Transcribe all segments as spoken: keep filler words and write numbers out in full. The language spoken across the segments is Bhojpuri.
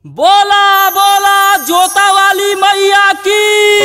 बोला बोला जोता वाली मैया की।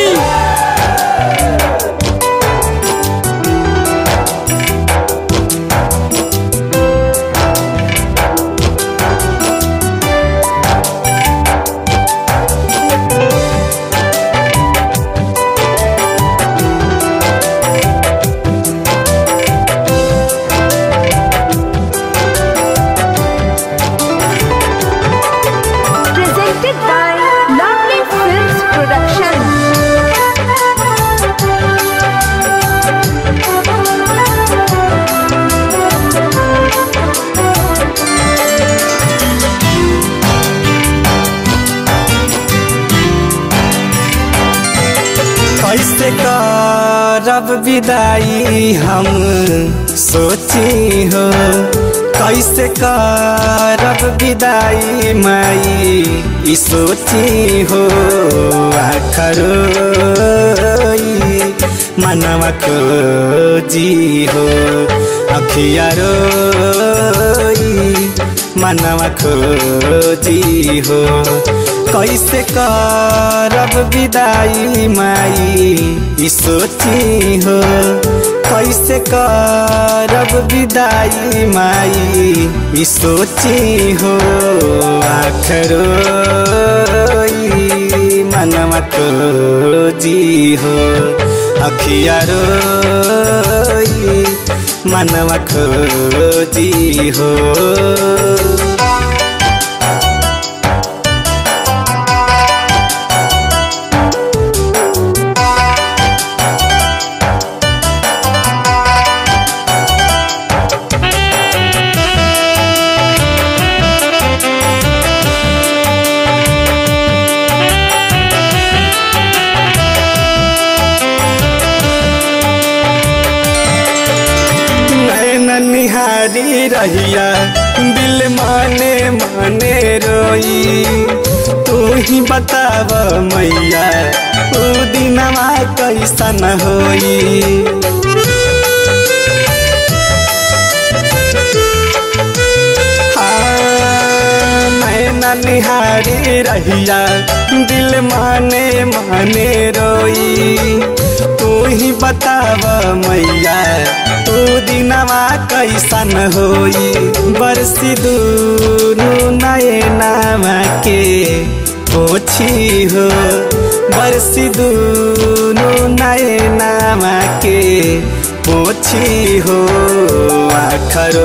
कैसे करब विदाई हम सोची हो, कैसे करब विदाई माई सोची हो। आखरो मनवा को जी हो, अखिया मनवा को जी हो। कैसे करब विदाई माई सोची हो, कैसे करब विदाई माई सोची हो। आखरो मनवा को जी हो, अखिया मनवा को जी हो। निहारी रहिया दिल माने माने रोई, तू ही बताव मैया तू दिनवा कैसन होई। हाँ मैं निहारी रहिया दिल माने माने रोई, तू ही बताव मैया तू दिनवा कैसन होई। बरसी दूनु नयनवा के पोछी हो, बरसी दूनु नयनवा के पोछी हो। आखरो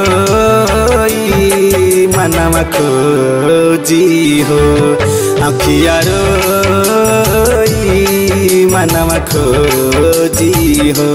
मनवा को जी हो, अखिया मनवा को जी हो।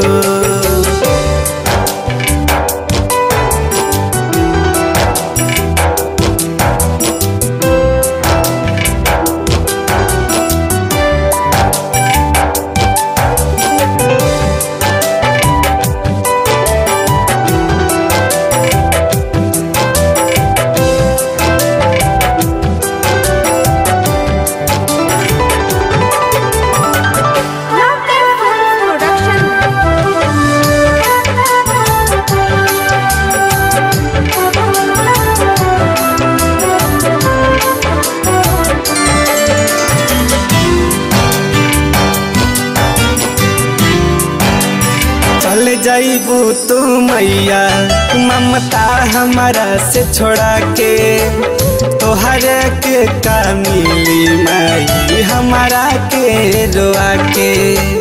चल जाइबू तू मैया ममता हमारा से छोड़ा के, तोहर के का मिली माई हमारा के रोआ के।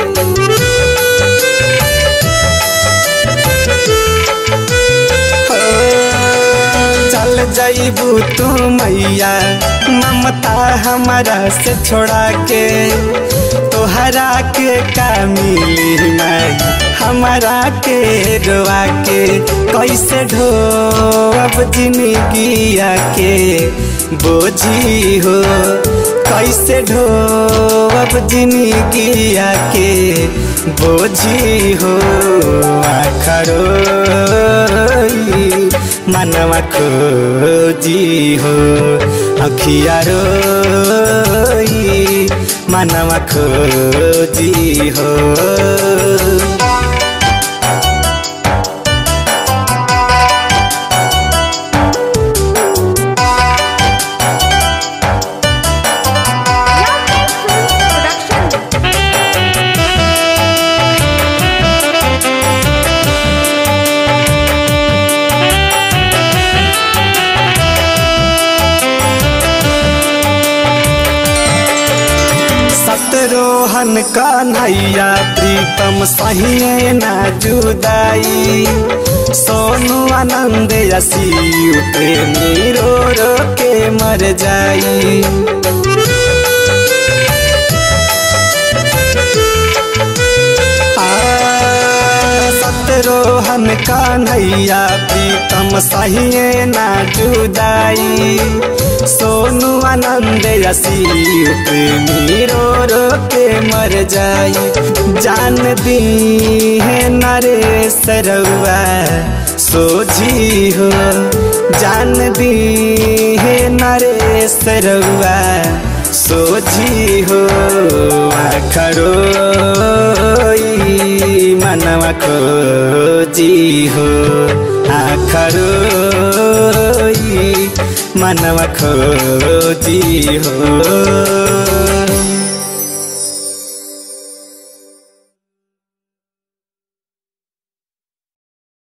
चल जाइबू तू मैया ममता हमारा से छोड़ा के, तोहरा के का मिली माई हमारा के रोआ के। कैसे ढोब जिंदगिया के बोझी हो, कैसे ढोब जिंदगिया के बोझी हो। आखरो मनवा को जी हो, अखिया मनवा को जी हो। सतरोहन कन्हैया प्रीतम सहिए ना जुदाई सोनू आनंद यसीयु प्रेमी रो रो के मर जाई। सतरोहन कन्हैया प्रीतम सहिए ना जुदाई सोनू आनंद यसीयु प्रेमी रो रो के मर जाई। जान दी है नरेश रउआ सोझी हो जान दी है नरेश रउआ सोझी हो आखरो मनवा खोजी हो आखरो मनवा खोजी हो।